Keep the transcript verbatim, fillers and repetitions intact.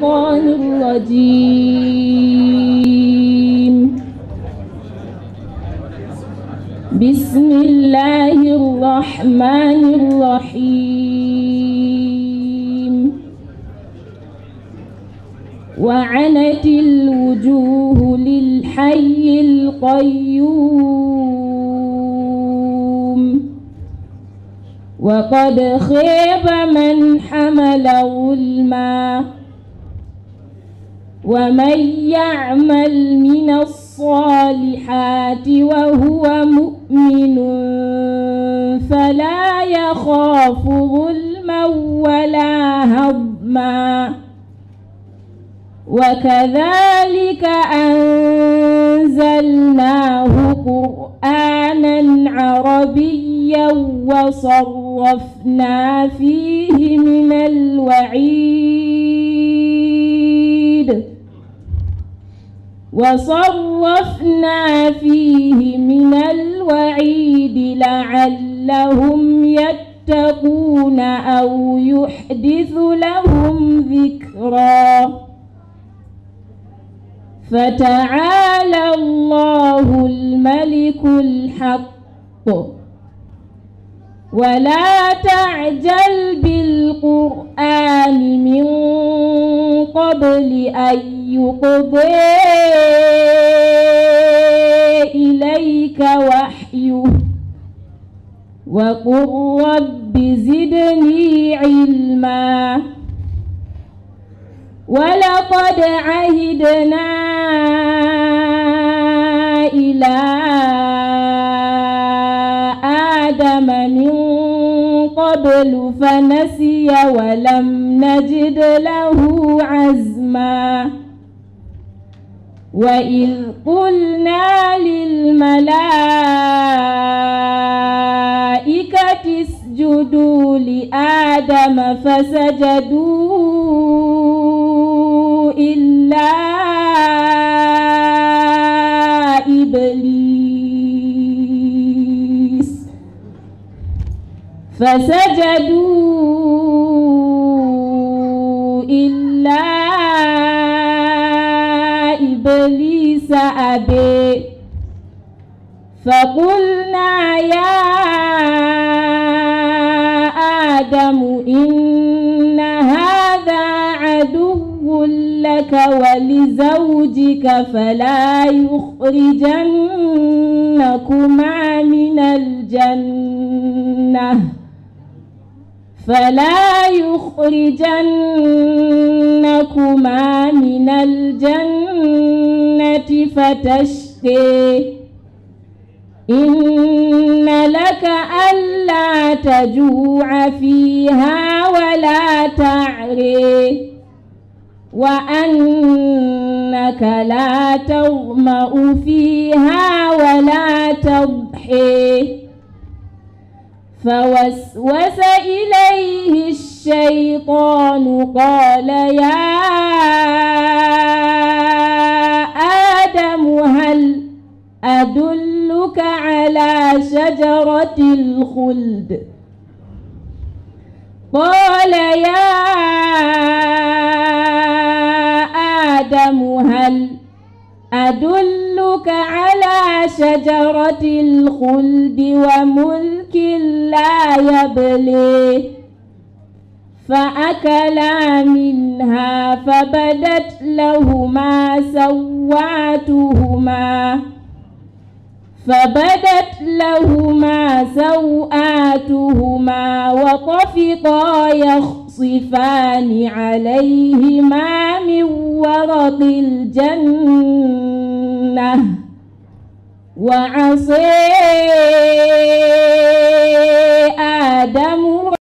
الشيطان الرجيم. بسم الله الرحمن الرحيم. وعنت الوجوه للحي القيوم وقد خيب من حمل ظلما ومن يعمل من الصالحات وهو مؤمن فلا يخاف ظلما ولا هضما. وكذلك أنزلناه قرآنا عربيا وصرفنا فيه من الوعيد وصرفنا فيه من الوعيد لعلهم يتقون أو يحدث لهم ذكرا. فتعالى الله الملك الحق ولا تعجل بالقرآن من قبل أن يقضي إليك وحيه وقل رب زدني علما. ولقد عهدنا إلى آدم من قبل فنسي ولم نجد له عزما. وإذ قلنا للملائكة اسجدوا لآدم فسجدوا إلا إبليس فسجدوا إلا إبليس أبي. فقلنا يا آدم إن هذا عدو لك ولزوجك فلا يخرجنكما من الجنة فلا يخرجنكما من الجنة فتشقي. إن لك ألا تجوع فيها ولا تعري وأنك لا تظمأ فيها ولا تضحي. فوسوس إليه الشيطان قال يا آدم هل أدلك على شجرة الخلد؟ قال يا آدم هل أدلك على شجرة الخلد وملك لا يبلي. فأكلا منها فبدت لهما سوآتهما فبدت لهما سوآتهما وطفقا يخصفان عليهما من ورق الجنة وعصي